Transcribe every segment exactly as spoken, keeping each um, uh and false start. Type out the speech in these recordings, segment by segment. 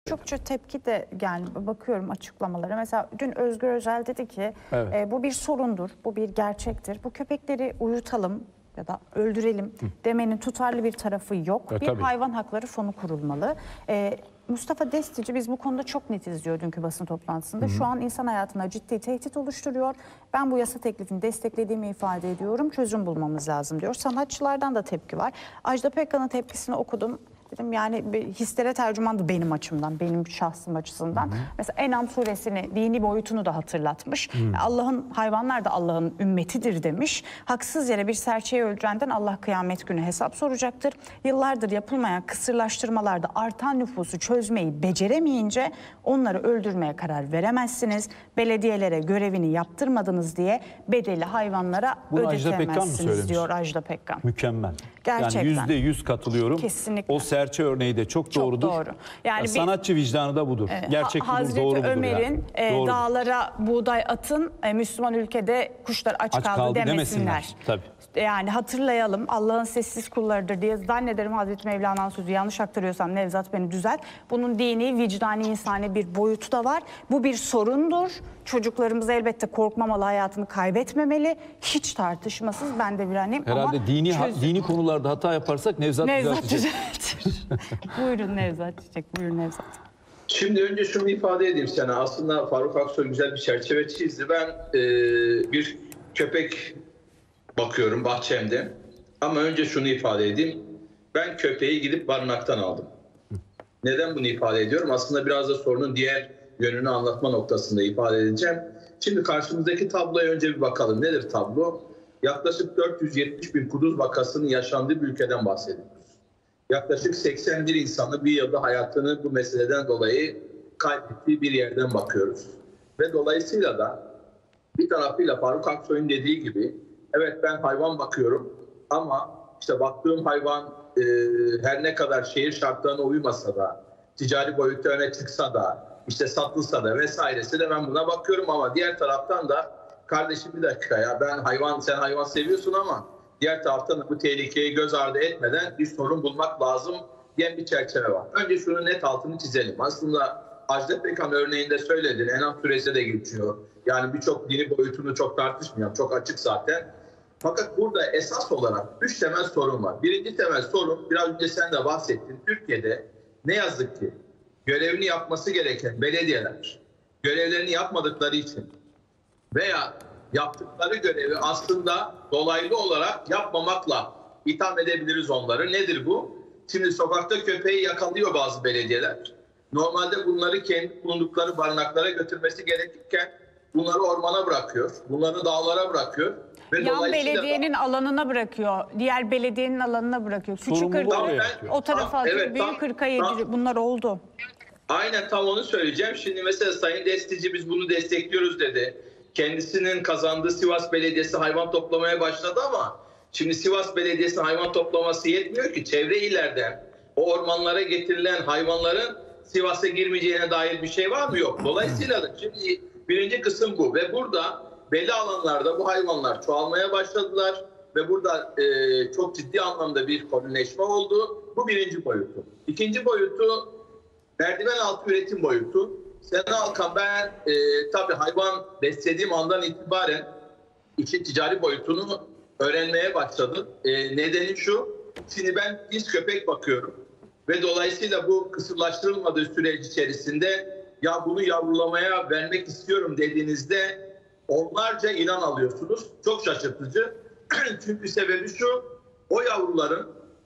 Çokça tepki de yani bakıyorum açıklamalara. Mesela dün Özgür Özel dedi ki Evet. e, bu bir sorundur, bu bir gerçektir. Bu köpekleri uyutalım ya da öldürelim Hı. demenin tutarlı bir tarafı yok. E, bir tabii. hayvan hakları fonu kurulmalı. E, Mustafa Destici biz bu konuda çok netiz diyor dünkü basın toplantısında. Hı hı. Şu an insan hayatına ciddi tehdit oluşturuyor. Ben bu yasa teklifini desteklediğimi ifade ediyorum. Çözüm bulmamız lazım diyor. Sanatçılardan da tepki var. Ajda Pekkan'ın tepkisini okudum. Dedim yani hislere tercümandı benim açımdan, benim şahsım açısından. Hı hı. Mesela En'am suresini, dini boyutunu da hatırlatmış. Allah'ın, hayvanlar da Allah'ın ümmetidir demiş. Haksız yere bir serçeyi öldürenden Allah kıyamet günü hesap soracaktır. Yıllardır yapılmayan kısırlaştırmalarda artan nüfusu çözmeyi beceremeyince onları öldürmeye karar veremezsiniz. Belediyelere görevini yaptırmadınız diye bedeli hayvanlara Bunu Ajda Pekkan mı ödetemezsiniz diyor Ajda Pekkan. Mükemmel. Gerçekten. Yani yüzde yüz katılıyorum. Kesinlikle. O serçe örneği de çok, çok doğrudur. Doğru. Yani ya bir, sanatçı vicdanı da budur. E, Gerçek budur, Hazreti doğru budur. Ömer'in yani. e, dağlara buğday atın, e, Müslüman ülkede kuşlar aç, aç kaldı, kaldı demesinler. demesinler. Tabii. Yani hatırlayalım, Allah'ın sessiz kullarıdır diye zannederim Hazreti Mevlana'nın sözü, yanlış aktarıyorsam Nevzat beni düzelt. Bunun dini, vicdani, insani bir boyutu da var. Bu bir sorundur. Çocuklarımız elbette korkmamalı, hayatını kaybetmemeli. Hiç tartışmasız, ben de bir anneyim. Herhalde ama dini çöz... dini konularda hata yaparsak Nevzat, Nevzat düzeltecek. Buyurun Nevzat Çiçek, buyurun Nevzat. Şimdi önce şunu ifade edeyim sana. Aslında Faruk Aksoy güzel bir çerçeve çizdi. Ben e, bir köpek bakıyorum bahçemde. Ama önce şunu ifade edeyim. Ben köpeği gidip barınaktan aldım. Neden bunu ifade ediyorum? Aslında biraz da sorunun diğer yönünü anlatma noktasında ifade edeceğim. Şimdi karşımızdaki tabloya önce bir bakalım. Nedir tablo? Yaklaşık dört yüz yetmiş bin kuduz vakasının yaşandığı bir ülkeden bahsediyoruz. Yaklaşık seksen bir insanı bir yılda hayatını bu meseleden dolayı kaybettiği bir yerden bakıyoruz. Ve dolayısıyla da bir tarafıyla Faruk Aksoy'un dediği gibi evet ben hayvan bakıyorum ama işte baktığım hayvan e, her ne kadar şehir şartlarına uymasa da, ticari boyutta öne çıksa da, işte satılsa da vesairesi de ben buna bakıyorum ama diğer taraftan da kardeşim bir dakika ya ben hayvan, sen hayvan seviyorsun ama diğer taraftan da bu tehlikeyi göz ardı etmeden bir sorun bulmak lazım diyen bir çerçeve var. Önce şunu net altını çizelim. Aslında Ajda Pekkan örneğinde söyledi. En'am suresi de geçiyor. Yani birçok dini boyutunu çok tartışmıyorum. Çok açık zaten. Fakat burada esas olarak üç temel sorun var. Birinci temel sorun, biraz önce sen de bahsettin. Türkiye'de ne yazık ki görevini yapması gereken belediyeler görevlerini yapmadıkları için veya yaptıkları görevi aslında dolaylı olarak yapmamakla itham edebiliriz onları. Nedir bu? Şimdi sokakta köpeği yakalıyor bazı belediyeler. Normalde bunları kendi bulundukları barınaklara götürmesi gerekirken bunları ormana bırakıyor. Bunları dağlara bırakıyor. Ve yan belediyenin da, alanına bırakıyor. Diğer belediyenin alanına bırakıyor. Küçük Kırkaya o tarafa atıyor. Evet, Büyük Kırkaya bunlar oldu. Aynen tam onu söyleyeceğim. Şimdi mesela Sayın Destici biz bunu destekliyoruz dedi. Kendisinin kazandığı Sivas Belediyesi hayvan toplamaya başladı ama şimdi Sivas Belediyesi hayvan toplaması yetmiyor ki. Çevre illerden o ormanlara getirilen hayvanların Sivas'a girmeyeceğine dair bir şey var mı? Yok. Dolayısıyla da şimdi birinci kısım bu ve burada belli alanlarda bu hayvanlar çoğalmaya başladılar ve burada e, çok ciddi anlamda bir kolonileşme oldu. Bu birinci boyutu. İkinci boyutu merdiven altı üretim boyutu. Sayın Alkan ben e, tabii hayvan beslediğim andan itibaren işin ticari boyutunu öğrenmeye başladım. E, nedeni şu, şimdi ben biz köpek bakıyorum ve dolayısıyla bu kısırlaştırılmadığı süreç içerisinde ya bunu yavrulamaya vermek istiyorum dediğinizde onlarca ilan alıyorsunuz. Çok şaşırtıcı. Çünkü sebebi şu, o yavruların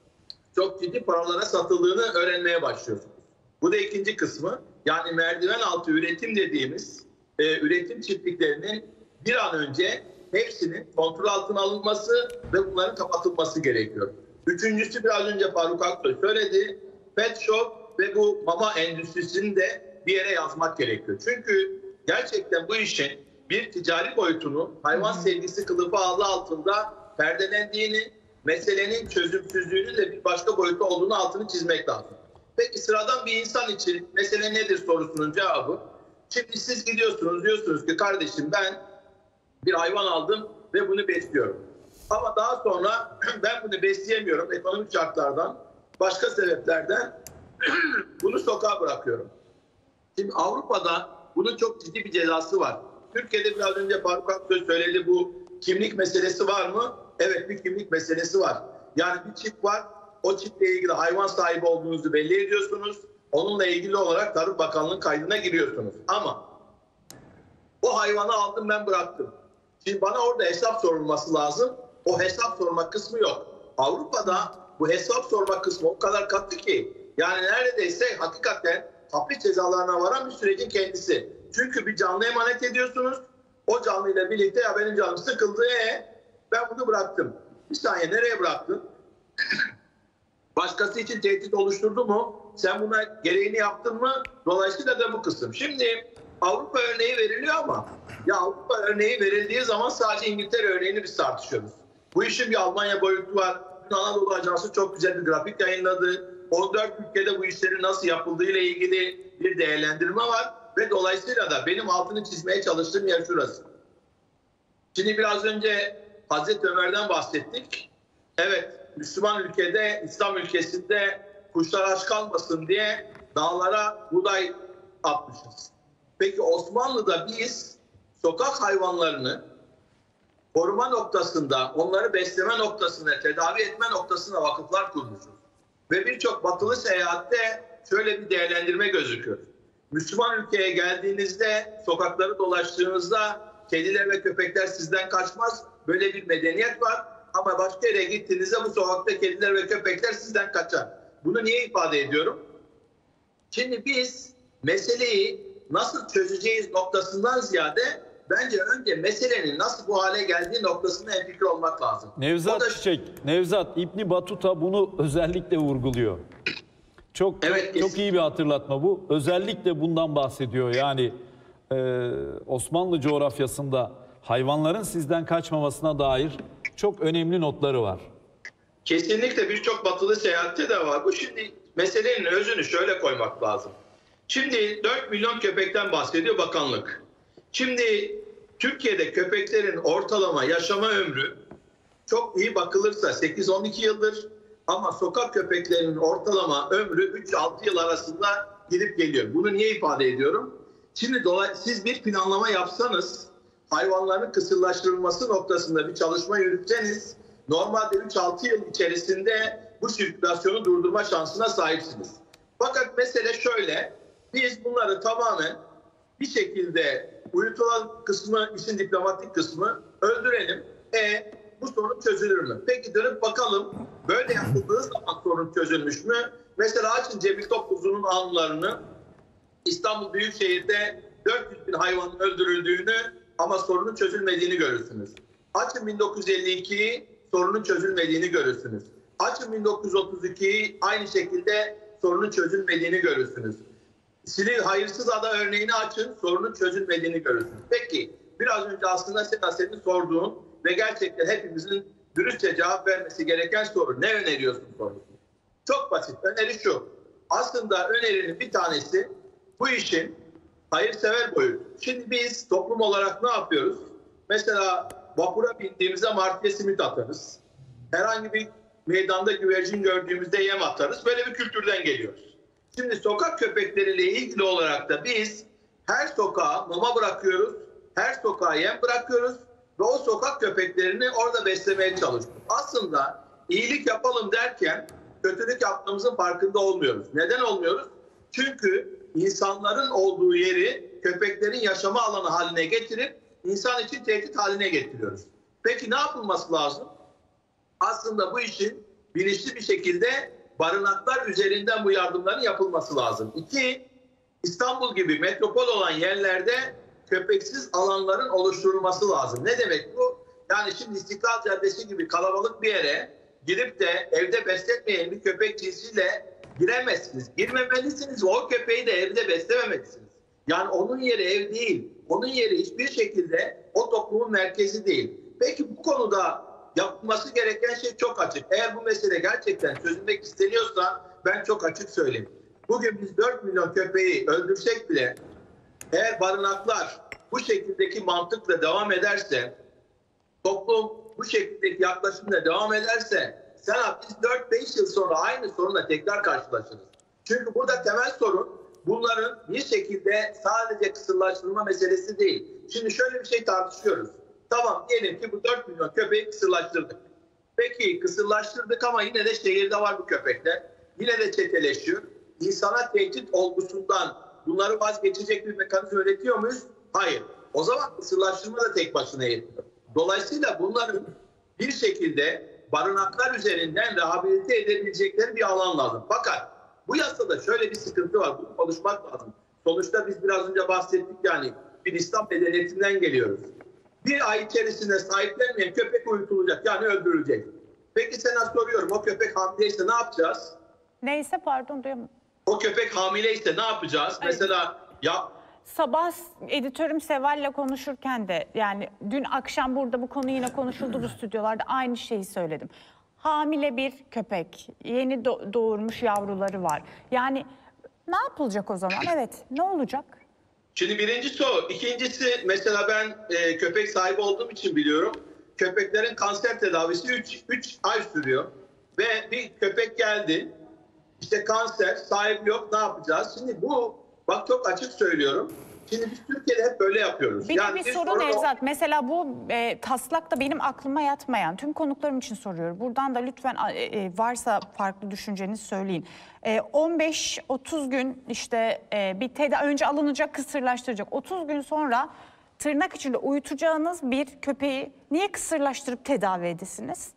çok ciddi paralara satıldığını öğrenmeye başlıyorsunuz. Bu da ikinci kısmı. Yani merdiven altı üretim dediğimiz e, üretim çiftliklerinin bir an önce hepsinin kontrol altına alınması ve bunların kapatılması gerekiyor. Üçüncüsü biraz önce Faruk Aksoy söyledi. Pet shop ve bu mama endüstrisini de bir yere yazmak gerekiyor. Çünkü gerçekten bu işin bir ticari boyutunu hayvan sevgisi kılıfı adı altında perdelendiğini, meselenin çözümsüzlüğünün de bir başka boyutu olduğunu altını çizmek lazım. Peki sıradan bir insan için mesele nedir sorusunun cevabı. Şimdi siz gidiyorsunuz diyorsunuz ki kardeşim ben bir hayvan aldım ve bunu besliyorum. Ama daha sonra ben bunu besleyemiyorum ekonomik şartlardan, başka sebeplerden bunu sokağa bırakıyorum. Şimdi Avrupa'da bunun çok ciddi bir cezası var. Türkiye'de biraz önce Faruk Aksoy söyledi, bu kimlik meselesi var mı? Evet, bir kimlik meselesi var. Yani bir çip var. O çiple ilgili hayvan sahibi olduğunuzu belli ediyorsunuz. Onunla ilgili olarak Tarım Bakanlığı'nın kaydına giriyorsunuz. Ama o hayvanı aldım, ben bıraktım. Şimdi bana orada hesap sorulması lazım. O hesap sorma kısmı yok. Avrupa'da bu hesap sorma kısmı o kadar katı ki, yani neredeyse hakikaten hapis cezalarına varan bir sürecin kendisi. Çünkü bir canlı emanet ediyorsunuz. O canlıyla birlikte ya benim canım sıkıldı, ee, ben bunu bıraktım. Bir saniye, nereye bıraktın? Başkası için tehdit oluşturdu mu? Sen buna gereğini yaptın mı? Dolayısıyla da bu kısım. Şimdi Avrupa örneği veriliyor ama ya Avrupa örneği verildiği zaman sadece İngiltere örneğini biz tartışıyoruz. Bu işin bir Almanya boyutu var. Anadolu Ajansı çok güzel bir grafik yayınladı. on dört ülkede bu işlerin nasıl yapıldığı ile ilgili bir değerlendirme var. Ve dolayısıyla da benim altını çizmeye çalıştığım yer şurası. Şimdi biraz önce Hazreti Ömer'den bahsettik. Evet, Müslüman ülkede, İslam ülkesinde kuşlar aç kalmasın diye dağlara buğday atmışız. Peki Osmanlı'da biz sokak hayvanlarını koruma noktasında, onları besleme noktasında, tedavi etme noktasında vakıflar kurmuşuz. Ve birçok batılı seyahatte şöyle bir değerlendirme gözüküyor. Müslüman ülkeye geldiğinizde, sokakları dolaştığınızda kediler ve köpekler sizden kaçmaz. Böyle bir medeniyet var. Ama başka yere gittiğinizde bu sokakta kediler ve köpekler sizden kaçar. Bunu niye ifade ediyorum? Şimdi biz meseleyi nasıl çözeceğiz noktasından ziyade bence önce meselenin nasıl bu hale geldiği noktasında hemfikir olmak lazım. Nevzat da... Çiçek, Nevzat İbni Batuta bunu özellikle vurguluyor. Çok evet, çok, çok iyi bir hatırlatma bu. Özellikle bundan bahsediyor. Yani e, Osmanlı coğrafyasında hayvanların sizden kaçmamasına dair çok önemli notları var. Kesinlikle birçok batılı seyahatte de var. Bu şimdi meselenin özünü şöyle koymak lazım. Şimdi dört milyon köpekten bahsediyor bakanlık. Şimdi Türkiye'de köpeklerin ortalama yaşama ömrü çok iyi bakılırsa sekiz on iki yıldır, ama sokak köpeklerinin ortalama ömrü üç altı yıl arasında gidip geliyor. Bunu niye ifade ediyorum? Şimdi siz bir planlama yapsanız, hayvanların kısırlaştırılması noktasında bir çalışma yürütseniz, normalde üç altı yıl içerisinde bu sirkülasyonu durdurma şansına sahipsiniz. Fakat mesele şöyle, biz bunları tamamen bir şekilde uyutulan kısmı, işin diplomatik kısmı öldürelim. E bu sorun çözülür mü? Peki dönüp bakalım, böyle yapıldığı zaman sorun çözülmüş mü? Mesela açın Cemil Topuzlu'nun anılarını. İstanbul Büyükşehir'de dört yüz bin hayvanın öldürüldüğünü ama sorunun çözülmediğini görürsünüz. Açın bin dokuz yüz elli ikiyi, sorunun çözülmediğini görürsünüz. Açın bin dokuz yüz otuz ikiyi, aynı şekilde sorunun çözülmediğini görürsünüz. Silivri Hayırsız Ada örneğini açın, sorunun çözülmediğini görürsünüz. Peki biraz önce aslında sen senin sorduğun ve gerçekten hepimizin dürüstçe cevap vermesi gereken soru, ne öneriyorsun sorusu? Çok basit, öneri şu. Aslında önerinin bir tanesi bu işin hayırsever boyutu. Şimdi biz toplum olarak ne yapıyoruz? Mesela vapura bindiğimizde martıya simit atarız. Herhangi bir meydanda güvercin gördüğümüzde yem atarız. Böyle bir kültürden geliyoruz. Şimdi sokak köpekleriyle ilgili olarak da biz her sokağa mama bırakıyoruz, her sokağa yem bırakıyoruz ve o sokak köpeklerini orada beslemeye çalışıyoruz. Aslında iyilik yapalım derken kötülük yaptığımızın farkında olmuyoruz. Neden olmuyoruz? Çünkü insanların olduğu yeri köpeklerin yaşama alanı haline getirip insan için tehdit haline getiriyoruz. Peki ne yapılması lazım? Aslında bu işin bilinçli bir şekilde barınaklar üzerinden bu yardımların yapılması lazım. İki, İstanbul gibi metropol olan yerlerde köpeksiz alanların oluşturulması lazım. Ne demek bu? Yani şimdi İstiklal Caddesi gibi kalabalık bir yere girip de evde besletmeyen bir köpek cinsiyle giremezsiniz. Girmemelisiniz ve o köpeği de evde beslememelisiniz. Yani onun yeri ev değil. Onun yeri hiçbir şekilde o toplumun merkezi değil. Peki bu konuda yapılması gereken şey çok açık. Eğer bu mesele gerçekten çözülmek isteniyorsa ben çok açık söyleyeyim. Bugün biz dört milyon köpeği öldürsek bile eğer barınaklar bu şekildeki mantıkla devam ederse, toplum bu şekildeki yaklaşımla devam ederse, sen biz dört beş yıl sonra aynı sorunla tekrar karşılaşırız. Çünkü burada temel sorun bunların bir şekilde sadece kısırlaştırma meselesi değil. Şimdi şöyle bir şey tartışıyoruz. Tamam, diyelim ki bu dört milyon köpeği kısırlaştırdık. Peki kısırlaştırdık ama yine de şehirde var bu köpekler. Yine de çeteleşiyor. İnsana tehdit olgusundan bunları vazgeçecek bir mekanizma üretiyor muyuz? Hayır. O zaman kısırlaştırma da tek başına yetmiyor. Dolayısıyla bunların bir şekilde barınaklar üzerinden rehabilite edebilecekleri bir alan lazım. Fakat bu yasada şöyle bir sıkıntı var. Bunu konuşmak lazım. Sonuçta biz biraz önce bahsettik, yani bir İslam medeniyetinden geliyoruz. Bir ay içerisinde sahiplenmeyen köpek uyutulacak, yani öldürülecek. Peki sana soruyorum, o köpek hamileyse ne yapacağız? Neyse, pardon, duyamadım. O köpek hamileyse ne yapacağız? Ay. Mesela ya Sabah editörüm Seval'le konuşurken de, yani dün akşam burada bu konu yine konuşuldu bu stüdyolarda, aynı şeyi söyledim. Hamile bir köpek, yeni do- doğurmuş yavruları var. Yani ne yapılacak o zaman? Evet, ne olacak? Şimdi birincisi o. İkincisi, mesela ben e, köpek sahibi olduğum için biliyorum. Köpeklerin kanser tedavisi üç ay sürüyor. Ve bir köpek geldi. İşte kanser, sahibi yok, ne yapacağız? Şimdi bu, bak çok açık söylüyorum. Şimdi biz Türkiye'de hep böyle yapıyoruz. Bir, yani bir bir sorun sorun Nevzat. Mesela bu e, taslak da benim aklıma yatmayan, tüm konuklarım için soruyorum. Buradan da lütfen e, e, varsa farklı düşüncenizi söyleyin. E, on beş otuz gün işte e, bir tedavi, önce alınacak, kısırlaştıracak. otuz gün sonra tırnak içinde uyutacağınız bir köpeği niye kısırlaştırıp tedavi edesiniz?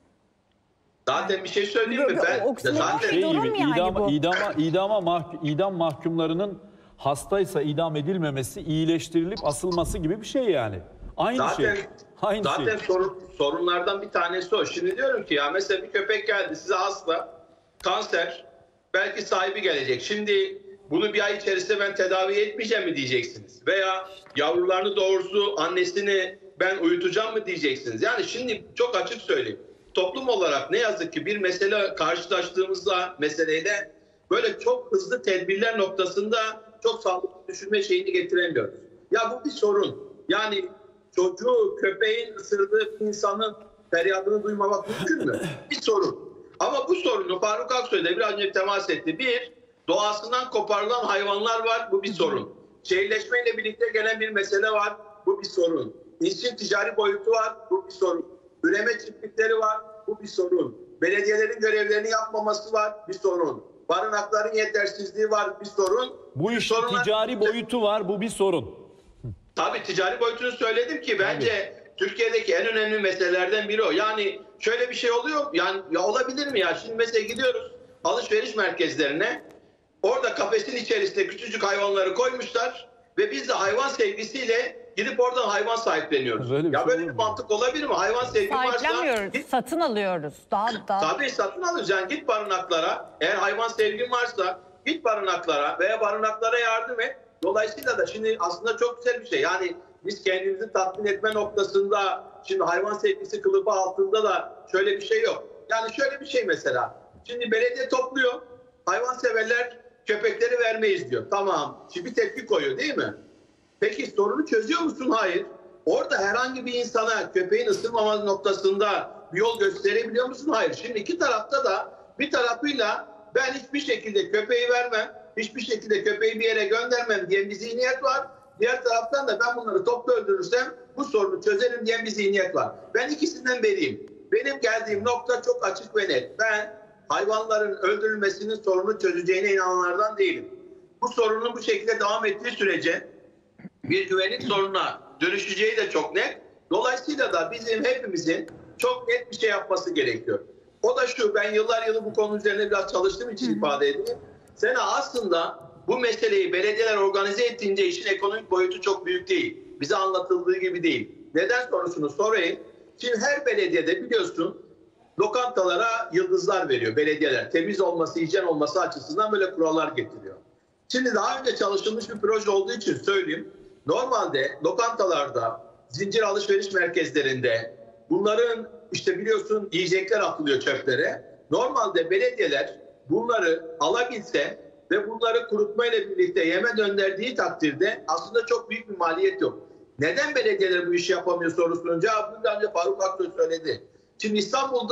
Zaten bir şey söyleyeyim mi? Ben O- o- zaten şey durum gibi, yani idama, bu. idama, idama mahk- idam mahkumlarının hastaysa idam edilmemesi, iyileştirilip asılması gibi bir şey yani. Aynı zaten, şey. Aynı zaten şey. sorun, sorunlardan bir tanesi o. Şimdi diyorum ki ya mesela bir köpek geldi size hasta, kanser, belki sahibi gelecek. Şimdi bunu bir ay içerisinde ben tedavi etmeyeceğim mi diyeceksiniz? Veya yavrularını doğrusu annesini ben uyutacağım mı diyeceksiniz? Yani şimdi çok açık söyleyeyim. Toplum olarak ne yazık ki bir mesele karşılaştığımızda meseleyle böyle çok hızlı tedbirler noktasında çok sağlıklı düşünme şeyini getiremiyoruz. Ya bu bir sorun. Yani çocuğu köpeğin ısırdığı insanın feryadını duymamak mümkün mü? Bir sorun. Ama bu sorunu Faruk Aksoy da biraz önce temas etti. Bir, doğasından koparılan hayvanlar var. Bu bir sorun. Şehirleşmeyle birlikte gelen bir mesele var. Bu bir sorun. İşin ticari boyutu var. Bu bir sorun. Üreme çiftlikleri var. Bu bir sorun. Belediyelerin görevlerini yapmaması var. Bir sorun. Barınakların yetersizliği var. Bir sorun. Bu işin Sorunlar... ticari boyutu var, bu bir sorun. Tabii ticari boyutunu söyledim ki bence Tabii. Türkiye'deki en önemli meselelerden biri o. Yani şöyle bir şey oluyor. Yani ya olabilir mi ya? Şimdi mesela gidiyoruz alışveriş merkezlerine. Orada kafesin içerisinde küçücük hayvanları koymuşlar ve biz de hayvan sevgisiyle gidip oradan hayvan sahipleniyoruz. Böyle ya şey böyle bir mantık olabilir mi? Hayvan sevgi varsa Sahiplenmiyoruz, git, satın alıyoruz. Daha, daha... tabii satın alıyoruz. Yani git barınaklara. Eğer hayvan sevgin varsa git barınaklara veya barınaklara yardım et. Dolayısıyla da şimdi aslında çok güzel bir şey. Yani biz kendimizi tatmin etme noktasında şimdi hayvan sevgisi kılıfı altında da şöyle bir şey yok. Yani şöyle bir şey mesela. Şimdi belediye topluyor. Hayvanseverler köpekleri vermeyiz diyor. Tamam. Şimdi bir tepki koyuyor değil mi? Peki sorunu çözüyor musun? Hayır. Orada herhangi bir insana köpeğin ısırmaması noktasında bir yol gösterebiliyor musun? Hayır. Şimdi iki tarafta da bir tarafıyla ben hiçbir şekilde köpeği vermem, hiçbir şekilde köpeği bir yere göndermem diyen bir zihniyet var. Diğer taraftan da ben bunları toplu öldürürsem bu sorunu çözerim diyen bir zihniyet var. Ben ikisinden beriyim. Benim geldiğim nokta çok açık ve net. Ben hayvanların öldürülmesinin sorunu çözeceğine inananlardan değilim. Bu sorunun bu şekilde devam ettiği sürece bir güvenlik sorununa dönüşeceği de çok net. Dolayısıyla da bizim hepimizin çok net bir şey yapması gerekiyor. O da şu, ben yıllar yılı bu konu üzerine biraz çalıştığım için ifade edeyim. Sena aslında bu meseleyi belediyeler organize ettiğince işin ekonomik boyutu çok büyük değil. Bize anlatıldığı gibi değil. Neden sorusunu sorayım. Şimdi her belediyede biliyorsun lokantalara yıldızlar veriyor belediyeler. Temiz olması, hijyen olması açısından böyle kurallar getiriyor. Şimdi daha önce çalışılmış bir proje olduğu için söyleyeyim. Normalde lokantalarda, zincir alışveriş merkezlerinde bunların işte biliyorsun yiyecekler atılıyor çöplere. Normalde belediyeler bunları alabilse ve bunları kurutmayla birlikte yeme gönderdiği takdirde aslında çok büyük bir maliyet yok. Neden belediyeler bu işi yapamıyor sorusunun cevabını daha önce Faruk Aksoy söyledi. Şimdi İstanbul'da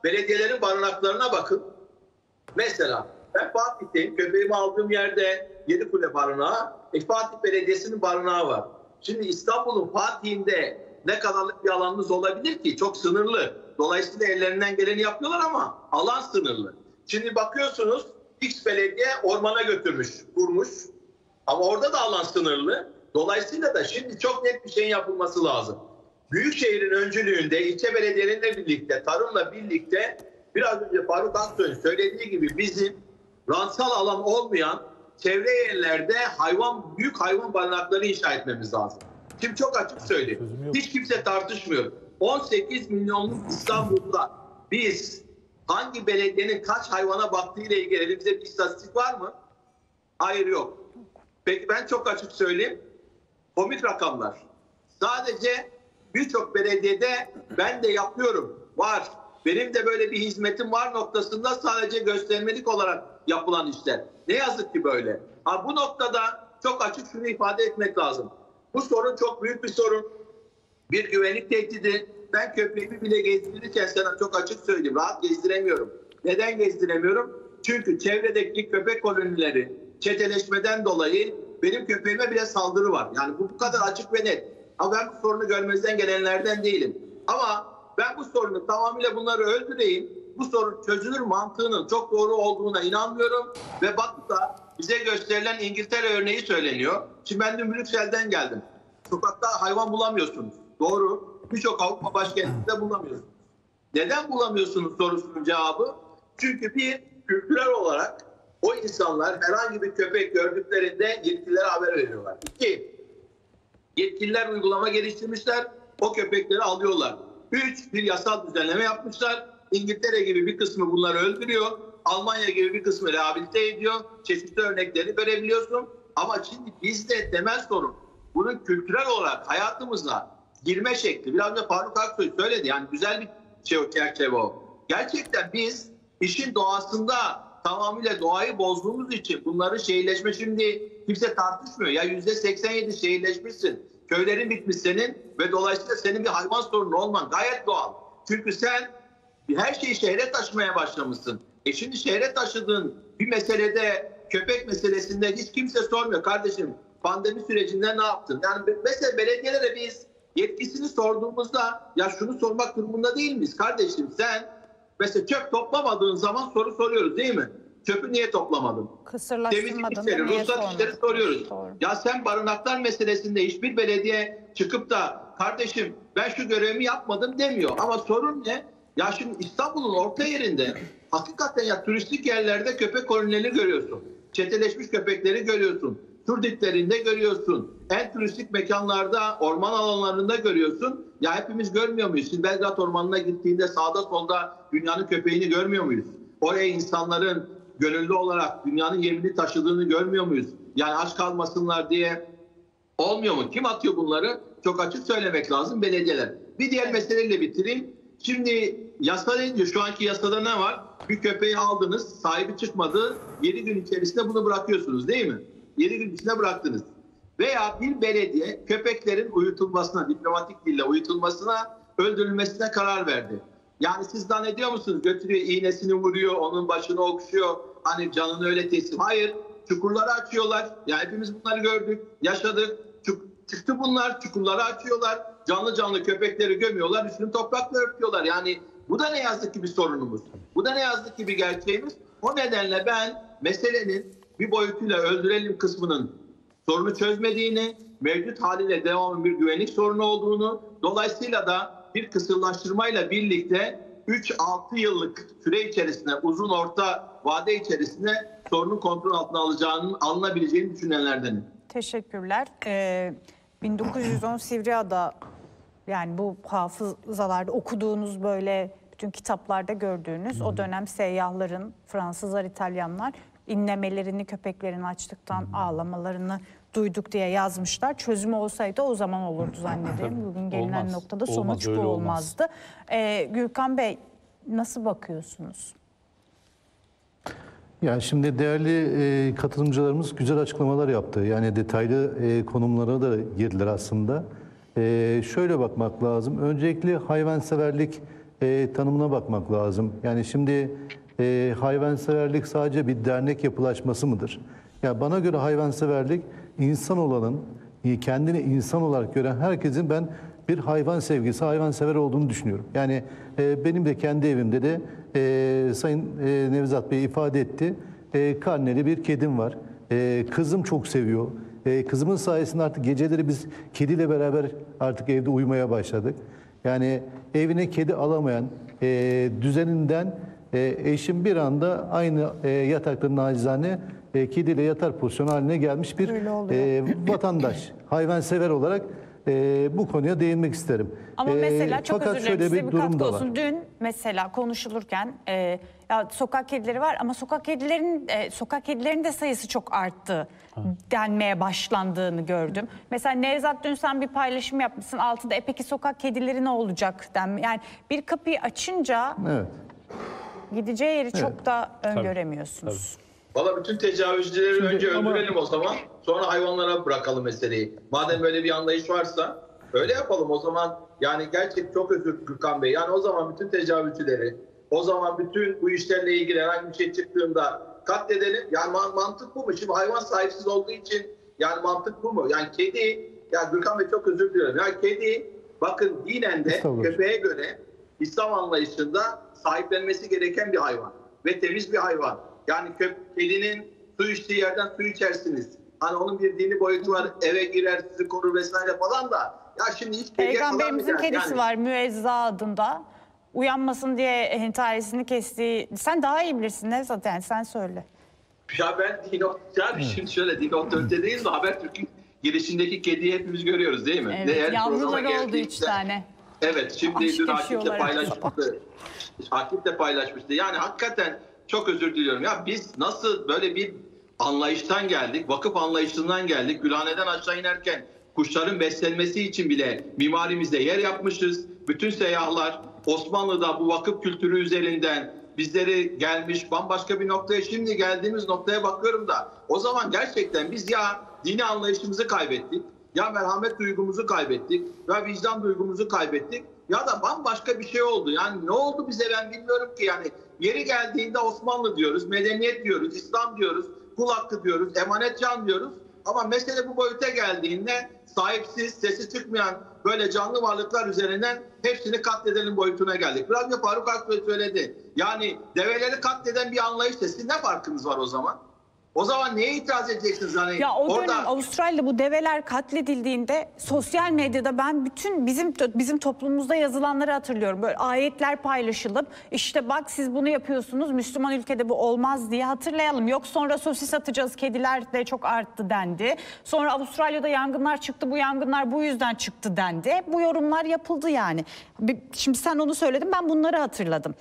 belediyelerin barınaklarına bakın. Mesela ben Fatih'teyim, köpeğimi aldığım yerde Yedikule Barınağı, e, Fatih Belediyesi'nin barınağı var. Şimdi İstanbul'un Fatih'inde ne kadarlık bir alanınız olabilir ki? Çok sınırlı. Dolayısıyla ellerinden geleni yapıyorlar ama alan sınırlı. Şimdi bakıyorsunuz X belediye ormana götürmüş, kurmuş. Ama orada da alan sınırlı. Dolayısıyla da şimdi çok net bir şeyin yapılması lazım. Büyükşehir'in öncülüğünde ilçe belediyeleriyle birlikte, tarımla birlikte biraz önce Faruk Aksoy'un söylediği gibi bizim rantsal alan olmayan çevre yerlerde hayvan büyük hayvan barınakları inşa etmemiz lazım. Şimdi çok açık söyleyeyim. Hiç kimse tartışmıyor. on sekiz milyonluk İstanbul'da biz hangi belediyenin kaç hayvana baktığı ile ilgili elimizde bir istatistik var mı? Hayır, yok. Peki ben çok açık söyleyeyim. Komik rakamlar. Sadece birçok belediyede ben de yapıyorum, var. Benim de böyle bir hizmetim var noktasında sadece göstermelik olarak yapılan işler. Ne yazık ki böyle. Ha, bu noktada çok açık şunu ifade etmek lazım. Bu sorun çok büyük bir sorun. Bir güvenlik tehdidi. Ben köpeğimi bile gezdirirken sana çok açık söyleyeyim. Rahat gezdiremiyorum. Neden gezdiremiyorum? Çünkü çevredeki köpek kolonileri çeteleşmeden dolayı benim köpeğime bile saldırı var. Yani bu bu kadar açık ve net. Ama ben bu sorunu görmezden gelenlerden değilim. Ama ben bu sorunu tamamıyla bunları öldüreyim, bu sorun çözülür mantığının çok doğru olduğuna inanmıyorum. Ve Batı'da bize gösterilen İngiltere örneği söyleniyor. Şimdi ben dün Brüksel'den geldim. Sokakta hayvan bulamıyorsunuz. Doğru. Birçok Avrupa başkentinde bulamıyorsunuz. Neden bulamıyorsunuz sorusunun cevabı? Çünkü bir, kültürel olarak o insanlar herhangi bir köpek gördüklerinde yetkililere haber veriyorlar. İki, yetkililer uygulama geliştirmişler, o köpekleri alıyorlar. Üç, bir yasal düzenleme yapmışlar. İngiltere gibi bir kısmı bunları öldürüyor. Almanya gibi bir kısmı rehabilite ediyor. Çeşitli örnekleri görebiliyorsun. Ama şimdi bizde temel sorun bunun kültürel olarak hayatımıza girme şekli. Biraz önce Faruk Aksoy söyledi. Yani güzel bir şey o, çerçeve o. Gerçekten biz işin doğasında tamamıyla doğayı bozduğumuz için bunları şehirleşme, şimdi kimse tartışmıyor. Ya yüzde seksen yedi şehirleşmişsin. Köylerin bitmiş senin ve dolayısıyla senin bir hayvan sorunu olman gayet doğal. Çünkü sen her şeyi şehre taşımaya başlamışsın. E şimdi şehre taşıdığın bir meselede, köpek meselesinde hiç kimse sormuyor. Kardeşim pandemi sürecinde ne yaptın? Yani mesela belediyelere biz yetkisini sorduğumuzda ya şunu sormak durumunda değil miyiz? Kardeşim sen mesela çöp toplamadığın zaman soru soruyoruz değil mi? Çöpü niye toplamadın? Kısırlaştırmadın da niye ruhsat işleri soruyoruz. Doğru. Ya sen barınaklar meselesinde hiçbir belediye çıkıp da kardeşim ben şu görevimi yapmadım demiyor. Ama sorun ne? Ya şimdi İstanbul'un orta yerinde hakikaten ya turistik yerlerde köpek kolonilerini görüyorsun. Çeteleşmiş köpekleri görüyorsun. Tur diplerinde görüyorsun. En turistik mekanlarda, orman alanlarında görüyorsun. Ya hepimiz görmüyor muyuz? Şimdi Belgrad Ormanı'na gittiğinde sağda solda dünyanın köpeğini görmüyor muyuz? Oraya insanların gönüllü olarak dünyanın yemini taşıdığını görmüyor muyuz? Yani aç kalmasınlar diye olmuyor mu? Kim atıyor bunları? Çok açık söylemek lazım, belediyeler. Bir diğer meseleyle bitireyim. Şimdi yasa deyince şu anki yasada ne var? Bir köpeği aldınız, sahibi çıkmadı. yedi gün içerisinde bunu bırakıyorsunuz değil mi? yedi gün içinde bıraktınız. Veya bir belediye köpeklerin uyutulmasına, diplomatik dille uyutulmasına, öldürülmesine karar verdi. Yani siz zannediyor musunuz? Götürüyor, iğnesini vuruyor, onun başını okşuyor. Hani canını öyle teslim. Hayır, çukurları açıyorlar. Ya hepimiz bunları gördük, yaşadık. Çıktı bunlar, çukurları açıyorlar. Canlı canlı köpekleri gömüyorlar, üstünü toprakla örtüyorlar. Yani bu da ne yazık ki bir sorunumuz. Bu da ne yazık ki bir gerçeğimiz. O nedenle ben meselenin bir boyutuyla öldürelim kısmının sorunu çözmediğini, mevcut haliyle devamlı bir güvenlik sorunu olduğunu, dolayısıyla da bir kısırlaştırmayla birlikte üç altı yıllık süre içerisinde, uzun orta vade içerisinde sorunun kontrol altına alacağının, alınabileceğini düşünenlerdenim. Teşekkürler. Ee, bin dokuz yüz on Sivriada, yani bu hafızalarda okuduğunuz, böyle bütün kitaplarda gördüğünüz o dönem seyyahların, Fransızlar, İtalyanlar inlemelerini, köpeklerini açtıktan ağlamalarını duyduk diye yazmışlar. Çözümü olsaydı o zaman olurdu zannederim. Bugün gelinen olmaz. noktada Olmaz, sonuç bu olmaz. olmazdı. Ee, Gürkan Bey, nasıl bakıyorsunuz? Yani şimdi değerli e, katılımcılarımız güzel açıklamalar yaptı. Yani detaylı e, konumlara da girdiler aslında. E, şöyle bakmak lazım. Öncelikle hayvanseverlik e, tanımına bakmak lazım. Yani şimdi e, hayvanseverlik sadece bir dernek yapılaşması mıdır? Ya bana göre hayvanseverlik insan olanın, kendini insan olarak gören herkesin ben bir hayvan sevgisi, hayvansever olduğunu düşünüyorum. Yani e, benim de kendi evimde de e, Sayın e, Nevzat Bey ifade etti. E, karneli bir kedim var. E, kızım çok seviyor. E, kızımın sayesinde artık geceleri biz kediyle beraber artık evde uyumaya başladık. Yani evine kedi alamayan, e, düzeninden e, eşim bir anda aynı e, yatakta nacizane e, kediyle yatar pozisyonu haline gelmiş bir e, vatandaş, hayvansever olarak e, bu konuya değinmek isterim. Ama E, mesela çok fakat özür dilerim, şöyle size bir bir durum katkı da var. olsun. Dün mesela konuşulurken e, ya sokak kedileri var ama sokak kedilerin e, sokak kedilerinin de sayısı çok arttı denmeye başlandığını gördüm. Mesela Nevzat, dün sen bir paylaşım yapmışsın altında, e peki sokak kedileri ne olacak denme. Yani bir kapıyı açınca Evet. gideceği yeri çok da öngöremiyorsunuz. Valla bütün tecavüzcüleri Şimdi önce ama- öldürelim o zaman. Sonra hayvanlara bırakalım meseleyi. Madem böyle bir anlayış varsa öyle yapalım o zaman. Yani gerçek çok özür Gürkan Bey. Yani o zaman bütün tecavüzcüleri, o zaman bütün bu işlerle ilgili herhangi bir şey çıktığında katledelim. Yani man- mantık bu mu? Şimdi hayvan sahipsiz olduğu için yani mantık bu mu? Yani kedi, ya Gürkan Bey çok özür diliyorum. Yani kedi bakın dinen de Estağfurullah. köpeğe göre İslam anlayışında sahiplenmesi gereken bir hayvan. Ve temiz bir hayvan. Yani köp kedinin su içtiği yerden su içersiniz. Hani onun bir dini boyutu var. Eve girer, sizi korur vesaire falan da. Ya şimdi hiç kediye falan Peygamberimizin mı der? kedisi Yani- var Müezza adında. Uyanmasın diye entarisini kestiği. Sen daha iyi bilirsin Nevzat, yani sen söyle. Ya ben dino, yani şimdi şöyle dino otoritedeyiz mi? Habertürk'ün girişindeki kediyi hepimiz görüyoruz değil mi? Evet, Eğer programa yavruları oldu geldiğinde- üç tane. Evet, şimdi Aşk dün Akif de yaşıyorlar paylaşmıştı. Akif de paylaşmıştı. Yani hakikaten çok özür diliyorum. Ya biz nasıl böyle bir anlayıştan geldik, vakıf anlayışından geldik. Gülhane'den aşağı inerken kuşların beslenmesi için bile mimarimizde yer yapmışız. Bütün seyyahlar Osmanlı'da bu vakıf kültürü üzerinden bizleri gelmiş bambaşka bir noktaya, şimdi geldiğimiz noktaya bakıyorum da o zaman gerçekten biz ya dini anlayışımızı kaybettik, ya merhamet duygumuzu kaybettik, ya vicdan duygumuzu kaybettik, ya da bambaşka bir şey oldu. Yani ne oldu bize ben bilmiyorum ki. Yani yeri geldiğinde Osmanlı diyoruz, medeniyet diyoruz, İslam diyoruz, kul hakkı diyoruz, emanet can diyoruz. Ama mesele bu boyuta geldiğinde sahipsiz, sesi çıkmayan böyle canlı varlıklar üzerinden hepsini katledelim boyutuna geldik. Biraz önce Faruk Akbey söyledi. Yani develeri katleden bir anlayışla sizin ne farkınız var o zaman? O zaman neye itiraz edeceksiniz? Hani Ya o orada... dönem Avustralya'da bu develer katledildiğinde sosyal medyada ben bütün bizim bizim toplumumuzda yazılanları hatırlıyorum. Böyle ayetler paylaşılıp işte bak siz bunu yapıyorsunuz, Müslüman ülkede bu olmaz diye hatırlayalım. Yok sonra sosis atacağız, kediler de çok arttı dendi. Sonra Avustralya'da yangınlar çıktı, bu yangınlar bu yüzden çıktı dendi. Bu yorumlar yapıldı yani. Şimdi sen onu söyledin, ben bunları hatırladım.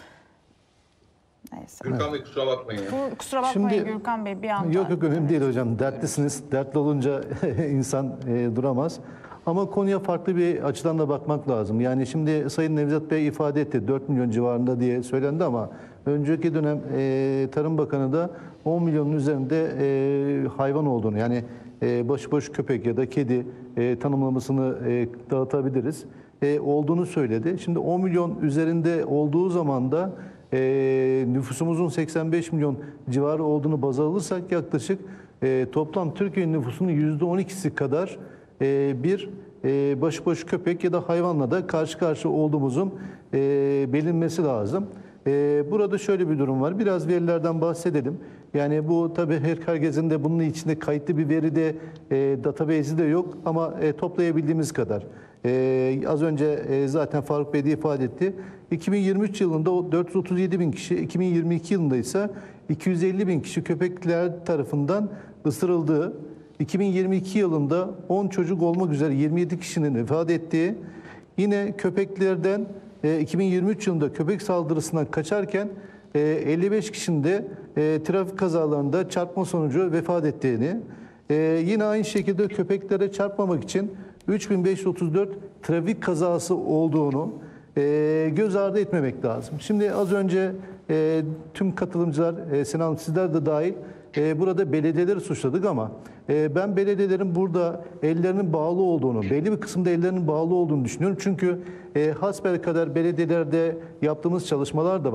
Neyse. Gürkan Bey kusura bakmayın. Ya. Bu, kusura bakmayın Şimdi- Gürkan Bey bir anda. Yok yok önemli değil hocam. Dertlisiniz. Dertli olunca insan e, duramaz. Ama konuya farklı bir açıdan da bakmak lazım. Yani şimdi Sayın Nevzat Bey ifade etti dört milyon civarında diye söylendi ama önceki dönem e, Tarım Bakanı da on milyonun üzerinde e, hayvan olduğunu, yani e, başıboş köpek ya da kedi e, tanımlamasını e, dağıtabiliriz. E, olduğunu söyledi. Şimdi on milyon üzerinde olduğu zaman da e, nüfusumuzun seksen beş milyon civarı olduğunu baz alırsak yaklaşık e, toplam Türkiye nüfusunun yüzde on ikisi kadar e, bir e, başıboş köpek ya da hayvanla da karşı karşıya olduğumuzun e, bilinmesi lazım. E, burada şöyle bir durum var. Biraz verilerden bahsedelim. Yani bu tabii her herkesin de bunun içinde kayıtlı bir veri de e, database'i de yok ama e, toplayabildiğimiz kadar. Ee, az önce e, zaten Faruk Bey de ifade etti. iki bin yirmi üç yılında o dört yüz otuz yedi bin kişi, iki bin yirmi iki yılında ise iki yüz elli bin kişi köpekler tarafından ısırıldığı, iki bin yirmi iki yılında on çocuk olmak üzere yirmi yedi kişinin vefat ettiği, yine köpeklerden e, iki bin yirmi üç yılında köpek saldırısından kaçarken e, elli beş kişinin de e, trafik kazalarında çarpma sonucu vefat ettiğini, e, yine aynı şekilde köpeklere çarpmamak için üç bin beş yüz otuz dört trafik kazası olduğunu e, göz ardı etmemek lazım. Şimdi az önce e, tüm katılımcılar, e, Sinan sizler de dahil e, burada belediyeleri suçladık ama e, ben belediyelerin burada ellerinin bağlı olduğunu, belli bir kısımda ellerinin bağlı olduğunu düşünüyorum. Çünkü e, hasbelkader belediyelerde yaptığımız çalışmalar da var.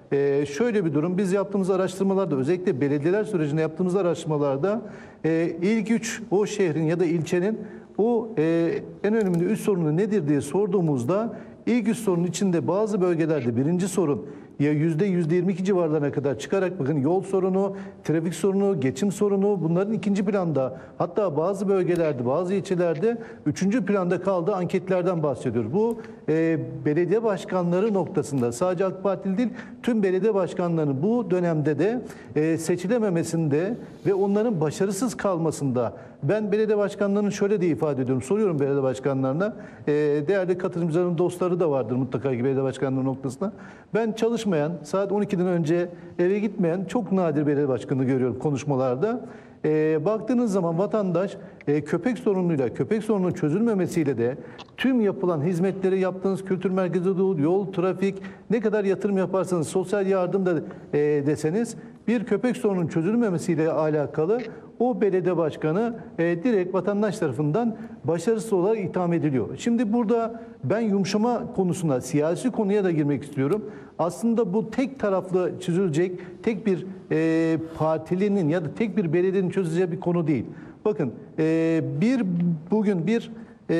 Ee, şöyle bir durum, biz yaptığımız araştırmalarda, özellikle belediyeler sürecinde yaptığımız araştırmalarda e, ilk üç o şehrin ya da ilçenin o e, en önemli üç sorunu nedir diye sorduğumuzda ilk üç sorunun içinde bazı bölgelerde birinci sorun ya yüzde yüzde yirmi iki civarlarına kadar çıkarak, bakın yol sorunu, trafik sorunu, geçim sorunu, bunların ikinci planda, hatta bazı bölgelerde, bazı ilçelerde üçüncü planda kaldığı anketlerden bahsediyoruz. Bu e, belediye başkanları noktasında sadece AK Partili değil, tüm belediye başkanlarının bu dönemde de e, seçilememesinde ve onların başarısız kalmasında, ben belediye başkanlarının şöyle de ifade ediyorum, soruyorum belediye başkanlarına, e, değerli katılımcıların dostları da vardır mutlaka ki belediye başkanları noktasında. Ben çalışmayan, saat on ikiden önce eve gitmeyen çok nadir belediye başkanı görüyorum konuşmalarda. E, baktığınız zaman vatandaş e, köpek sorunuyla, köpek sorununun çözülmemesiyle de tüm yapılan hizmetleri yaptığınız kültür merkezi, yol, trafik, ne kadar yatırım yaparsanız, sosyal yardım da e, deseniz, bir köpek sorununun çözülmemesiyle alakalı o belediye başkanı e, direkt vatandaş tarafından başarısız olarak itham ediliyor. Şimdi burada ben yumuşama konusuna, siyasi konuya da girmek istiyorum. Aslında bu tek taraflı çözülecek, tek bir e, partilinin ya da tek bir belediyenin çözeceği bir konu değil. Bakın e, bir bugün bir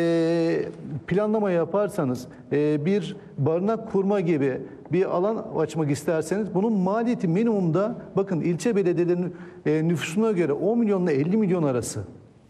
e, planlama yaparsanız, e, bir barınak kurma gibi bir alan açmak isterseniz bunun maliyeti minimumda, bakın ilçe belediyelerinin e, nüfusuna göre on milyonla elli milyon arası.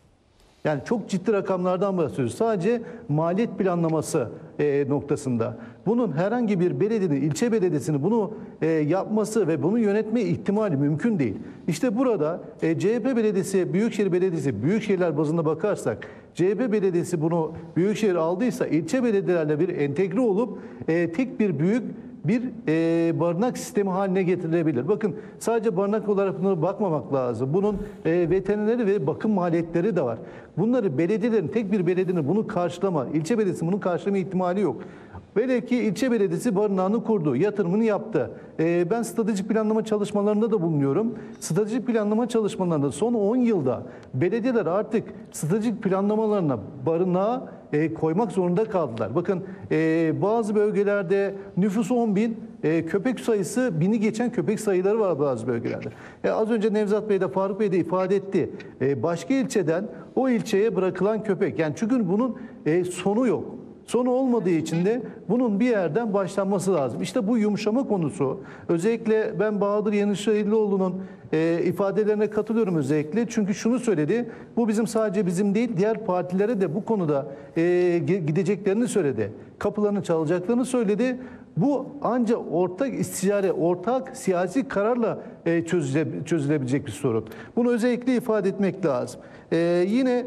Yani çok ciddi rakamlardan bahsediyoruz. Sadece maliyet planlaması e, noktasında. Bunun herhangi bir belediyenin, ilçe belediyesinin bunu e, yapması ve bunu yönetme ihtimali mümkün değil. İşte burada e, C H P Belediyesi, Büyükşehir Belediyesi, büyükşehirler bazında bakarsak, C H P Belediyesi bunu Büyükşehir aldıysa, ilçe belediyelerle bir entegre olup e, tek bir büyük bir e, barınak sistemi haline getirilebilir. Bakın sadece barınak olarak buna bakmamak lazım. Bunun e, veterineri ve bakım maliyetleri de var. Bunları belediyelerin, tek bir belediyenin bunu karşılama, ilçe belediyesi bunu karşılama ihtimali yok. Velev ki ilçe belediyesi barınağını kurdu, yatırımını yaptı. Ee, ben stratejik planlama çalışmalarında da bulunuyorum. Stratejik planlama çalışmalarında son on yılda belediyeler artık stratejik planlamalarına barınağı e, koymak zorunda kaldılar. Bakın e, bazı bölgelerde nüfusu on bin, e, köpek sayısı bini geçen köpek sayıları var bazı bölgelerde. E, az önce Nevzat Bey de Faruk Bey de ifade etti. E, başka ilçeden o ilçeye bırakılan köpek. Yani çünkü bunun e, sonu yok. Sonu olmadığı için de bunun bir yerden başlanması lazım. İşte bu yumuşama konusu, özellikle ben Bahadır Yenişehirlioğlu'nun e, ifadelerine katılıyorum özellikle. Çünkü şunu söyledi, bu bizim sadece bizim değil, diğer partilere de bu konuda e, gideceklerini söyledi. Kapılarını çalacaklarını söyledi. Bu ancak ortak isticare, ortak siyasi kararla e, çözüle, çözülebilecek bir sorun. Bunu özellikle ifade etmek lazım. E, yine...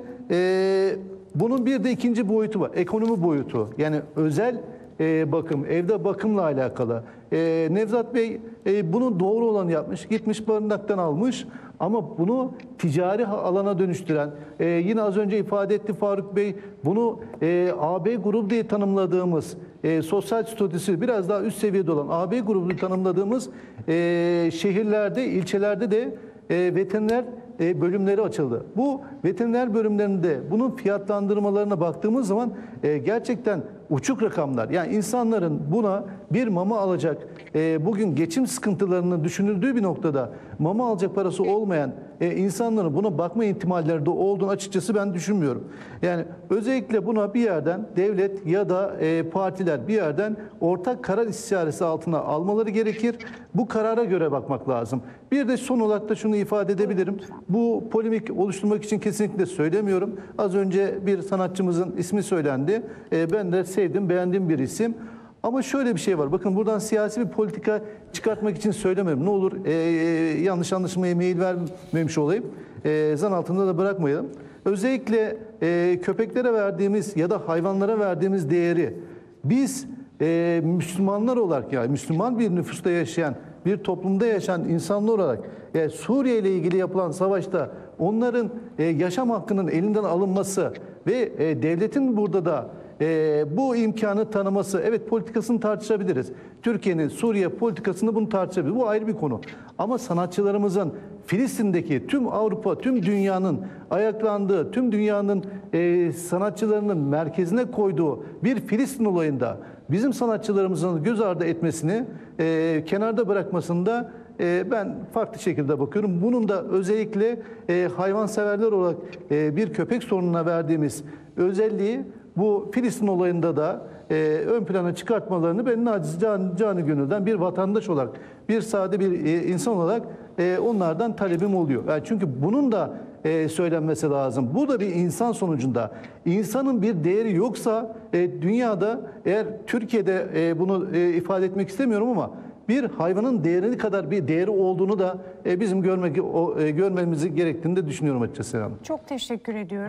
E, Bunun bir de ikinci boyutu var. Ekonomi boyutu. Yani özel e, bakım, evde bakımla alakalı. E, Nevzat Bey e, bunun doğru olanı yapmış. Gitmiş barınaktan almış. Ama bunu ticari alana dönüştüren, e, yine az önce ifade etti Faruk Bey, bunu e, A B grubu diye tanımladığımız, e, sosyal statüsü biraz daha üst seviyede olan A B grubu tanımladığımız e, şehirlerde, ilçelerde de e, veteriner bölümleri açıldı. Bu veteriner bölümlerinde bunun fiyatlandırmalarına baktığımız zaman e, gerçekten uçuk rakamlar. Yani insanların buna bir mama alacak, e, bugün geçim sıkıntılarını düşünüldüğü bir noktada mama alacak parası olmayan e, insanların buna bakma ihtimalleri de olduğunu açıkçası ben düşünmüyorum. Yani özellikle buna bir yerden devlet ya da e, partiler bir yerden ortak karar istişaresi altına almaları gerekir. Bu karara göre bakmak lazım. Bir de son olarak da şunu ifade edebilirim. Bu polemik oluşturmak için kesinlikle söylemiyorum. Az önce bir sanatçımızın ismi söylendi. E, ben de sevdim, beğendiğim bir isim. Ama şöyle bir şey var. Bakın buradan siyasi bir politika çıkartmak için söylemiyorum. Ne olur e, e, yanlış anlaşılmaya meyil vermemiş olayım. E, zan altında da bırakmayalım. Özellikle e, köpeklere verdiğimiz ya da hayvanlara verdiğimiz değeri biz e, Müslümanlar olarak, yani Müslüman bir nüfusta yaşayan, bir toplumda yaşayan insanlar olarak yani Suriye ile ilgili yapılan savaşta onların e, yaşam hakkının elinden alınması ve e, devletin burada da e, bu imkanı tanıması, evet politikasını tartışabiliriz. Türkiye'nin Suriye politikasını bunu tartışabiliriz. Bu ayrı bir konu. Ama sanatçılarımızın Filistin'deki tüm Avrupa, tüm dünyanın ayaklandığı, tüm dünyanın e, sanatçılarının merkezine koyduğu bir Filistin olayında bizim sanatçılarımızın göz ardı etmesini, e, kenarda bırakmasını da e, ben farklı şekilde bakıyorum. Bunun da özellikle e, hayvanseverler olarak e, bir köpek sorununa verdiğimiz özelliği bu Filistin olayında da e, ön plana çıkartmalarını ben naciz can, canı gönülden bir vatandaş olarak, bir sade bir e, insan olarak e, onlardan talebim oluyor. Yani çünkü bunun da e, söylenmesi lazım. Bu da bir insan sonucunda. İnsanın bir değeri yoksa e, dünyada, eğer Türkiye'de e, bunu e, ifade etmek istemiyorum ama bir hayvanın değeri kadar bir değeri olduğunu da e, bizim görmek o, e, görmemiz gerektiğini de düşünüyorum açıkçası. Çok teşekkür ediyorum.